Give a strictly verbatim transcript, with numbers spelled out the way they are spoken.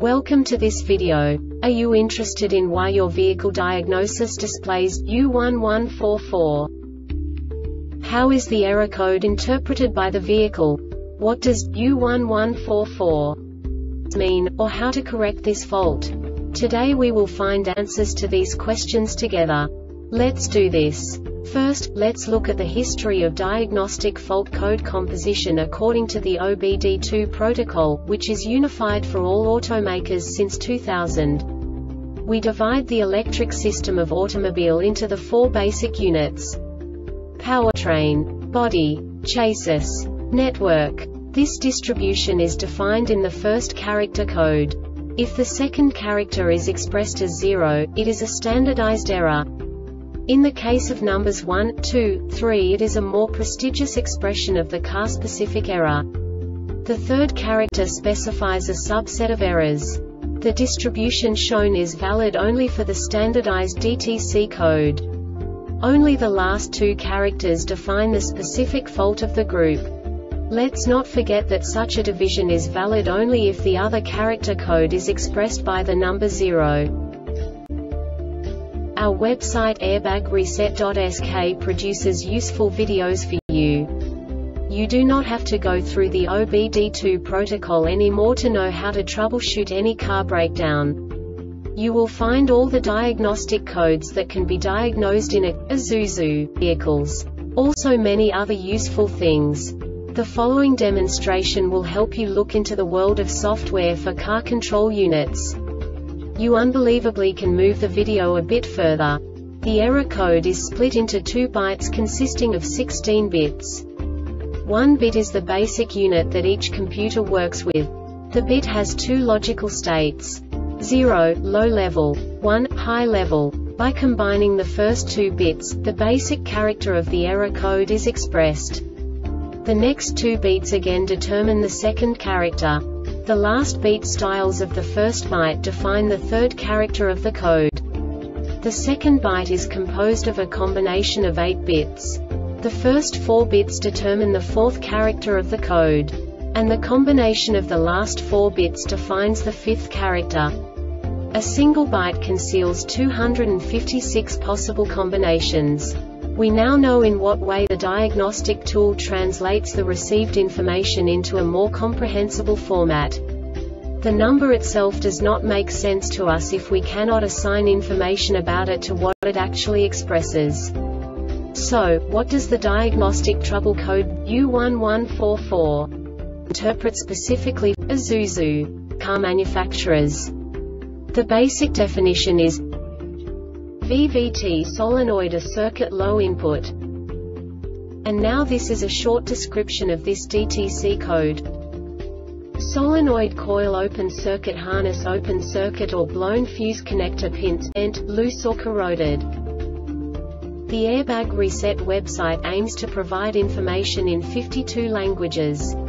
Welcome to this video. Are you interested in why your vehicle diagnosis displays U one one four four? How is the error code interpreted by the vehicle? What does U one one four four mean, or how to correct this fault? Today we will find answers to these questions together. Let's do this. First, let's look at the history of diagnostic fault code composition according to the O B D two protocol, which is unified for all automakers since two thousand. We divide the electric system of automobile into the four basic units: powertrain, body, chassis, network. This distribution is defined in the first character code. If the second character is expressed as zero, it is a standardized error. In the case of numbers one, two, three, it is a more prestigious expression of the car-specific error. The third character specifies a subset of errors. The distribution shown is valid only for the standardized D T C code. Only the last two characters define the specific fault of the group. Let's not forget that such a division is valid only if the other character code is expressed by the number zero. Our website airbag reset dot S K produces useful videos for you. You do not have to go through the O B D two protocol anymore to know how to troubleshoot any car breakdown. You will find all the diagnostic codes that can be diagnosed in a Isuzu vehicles. Also many other useful things. The following demonstration will help you look into the world of software for car control units. You unbelievably can move the video a bit further. The error code is split into two bytes consisting of sixteen bits. One bit is the basic unit that each computer works with. The bit has two logical states: zero, low level, one, high level. By combining the first two bits, the basic character of the error code is expressed. The next two bits again determine the second character. The last beat styles of the first byte define the third character of the code. The second byte is composed of a combination of eight bits. The first four bits determine the fourth character of the code. And the combination of the last four bits defines the fifth character. A single byte conceals two hundred fifty-six possible combinations. We now know in what way the diagnostic tool translates the received information into a more comprehensible format. The number itself does not make sense to us if we cannot assign information about it to what it actually expresses. So, what does the diagnostic trouble code U one one four four interpret specifically for Isuzu car manufacturers? The basic definition is V V T solenoid, a circuit low input. And now this is a short description of this D T C code. Solenoid coil open circuit harness open circuit or blown fuse connector pins bent, loose or corroded. The Airbag Reset website aims to provide information in fifty-two languages.